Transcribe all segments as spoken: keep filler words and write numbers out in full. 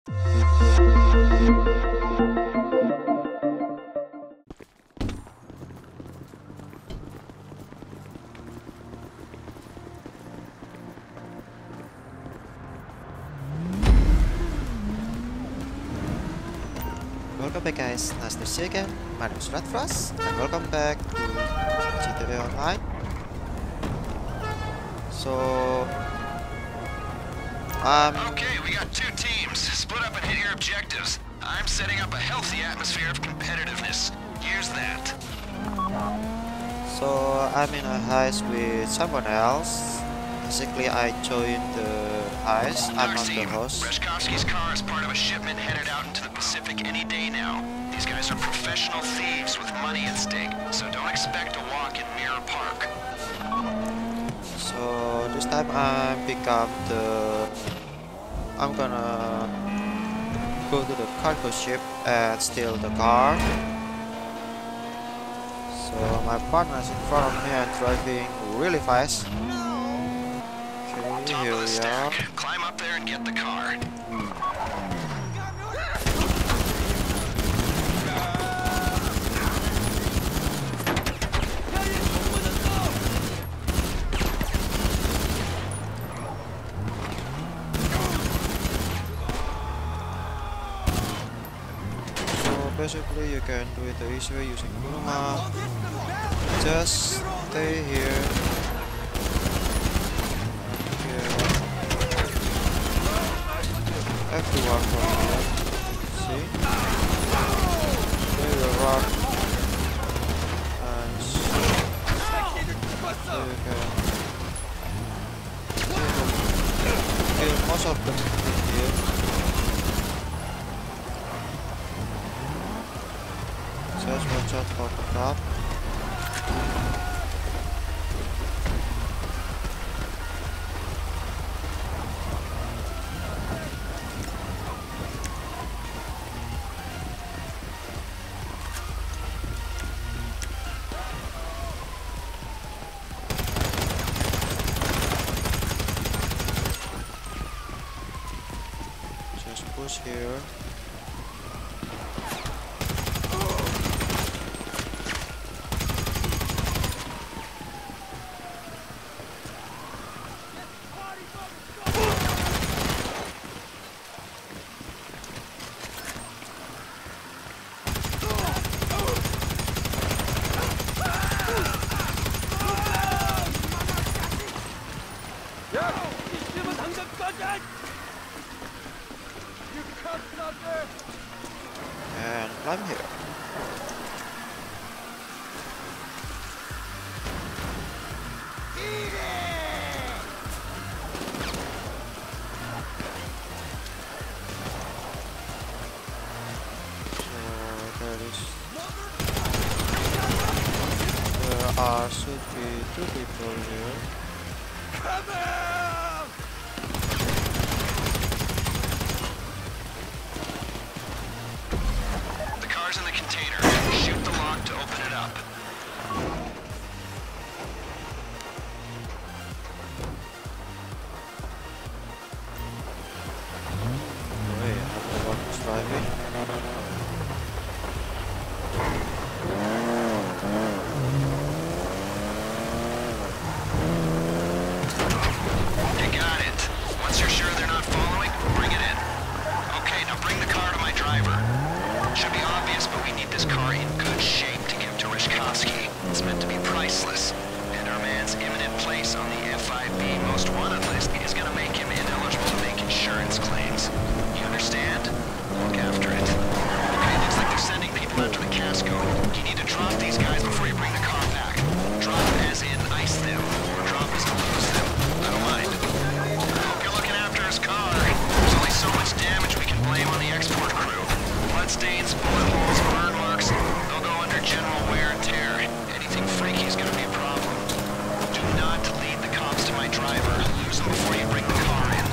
Welcome back guys, nice to see you again. My name is Radfrost and welcome back to G T A Online. So um Okay, we got two teams. Split up and hit your objectives. I'm setting up a healthy atmosphere of competitiveness. Here's that. so I'm in a heist with someone else. Basically I joined the heist. I'm not the host. Reshkovsky's car is part of a shipment headed out into the Pacific any day now. These guys are professional thieves with money at stake, so don't expect a walk in Mirror Park. So this time I become the I'm gonna go to the cargo ship and steal the car. So my partner is in front of me and driving really fast. Okay, Top here of the we stack. are. Climb up there and get the car. So basically you can do it the easy way using Kuruma. Just stay here. Everyone from here. See? There you rock. And so there you go. Kill most of them in here. Just watch out for the trap. Push here. And climb here. So there is there are should be two people here. The car's in the container. Shoot the lock to open it up. Wait, I have the one who's driving. You got it. Once you're sure they're not following, bring it in. Okay, now bring the car to my driver. Should be obvious, but we need this car in good shape to give to Reshkovsky. It's meant to be priceless, and our man's imminent place on the F I B most wanted list is gonna make him ineligible to make insurance claims. You understand? Look after it. Okay, looks like they're sending people out to the Casco. You need to drop these guys before you bring the car back. Drop as in ice them, or drop as in lose them. I don't mind. I hope you're looking after his car. There's only so much damage we can blame on the export crew. Bloodstains, bullet holes, burn marks, they'll go under general wear and tear. Anything freaky is gonna be a problem. Do not lead the cops to my driver. Lose them before you bring the car in.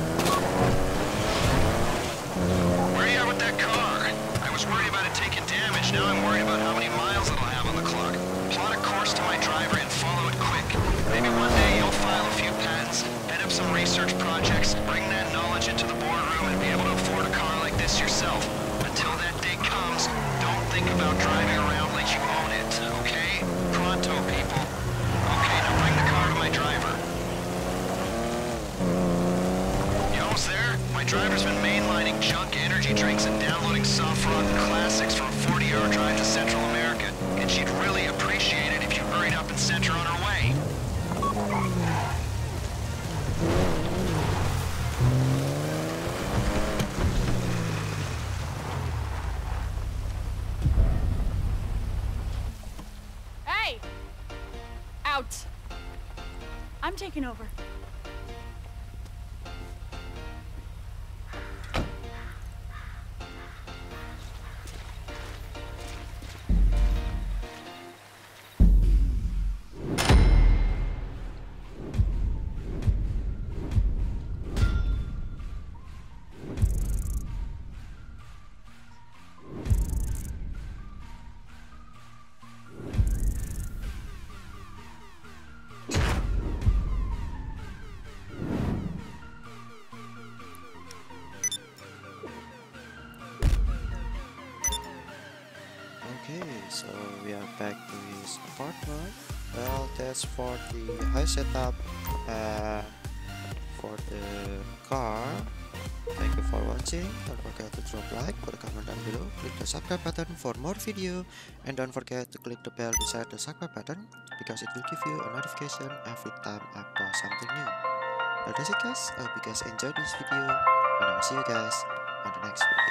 Where are you at with that car? I was worried about it taking damage. Now I'm worried about how many miles it'll have on the clock. Plot a course to my driver and follow it quick. Maybe one day you'll file a few patents, head up some research projects, bring that knowledge into the boardroom and be able to afford a car this yourself. Until that day comes, don't think about driving around like you own it, okay? Pronto, people. Okay, now bring the car to my driver. You almost there? My driver's been mainlining junk energy drinks and downloading soft rock classics for a forty hour drive to Central America, and she'd really appreciate it if you hurried up and sent her on her way. Hey! Out! I'm taking over. Okay, so we are back to his apartment. Well, that's for the high setup and for the car. Thank you for watching. Don't forget to drop like, put a comment down below, click the subscribe button for more video, and don't forget to click the bell beside the subscribe button because it will give you a notification every time I post something new. Well, that's it guys. I hope you guys enjoyed this video, and I'll see you guys on the next video.